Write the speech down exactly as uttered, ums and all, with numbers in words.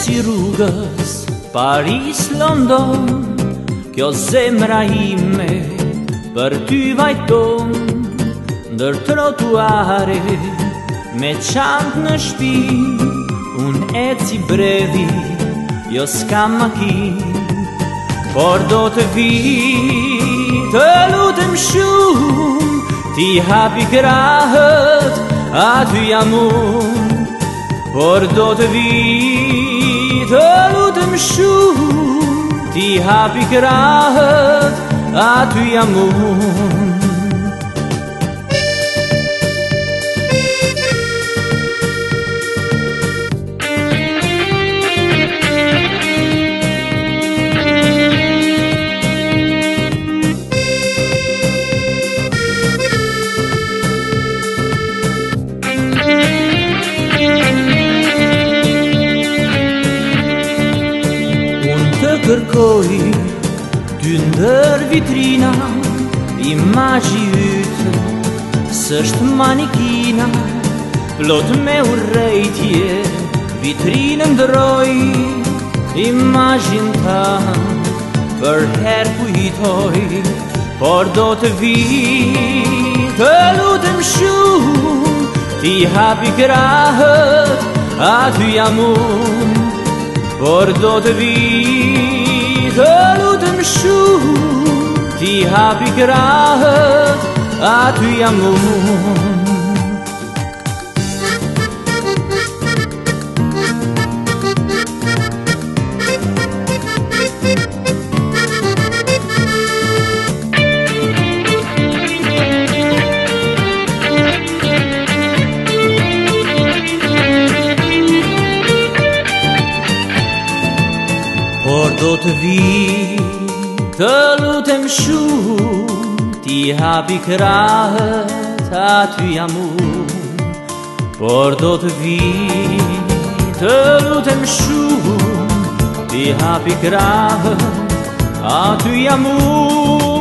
si rrugës Paris, London, kjo zemra ime për ty vajton. Ndër trotuare me çantë në shtëpi, unë eci brevi, jo s'kam makinë, por do të vi, të lutem shumë, ti hapi krahët, aty jam unë. Por do të vi, të lutem shumë, ti hapi krahët, aty jam unë. Kërkoj ty ndër vitrina, imazhi ytë s'është manikina, plot me urrejtje vitrinën ndroj, imazhin tanë për herë kujtoj. Por do të vi, të lutem shumë, ti hapi krahët, aty jam unë. Por do të vi, të lutem shumë, ti hapi krahët, aty jam unë. Por do të vi, të lutem shumë, ti hapi krahët, aty jam unë. Por do të vi, të lutem shumë, ti hapi krahët, aty jam unë.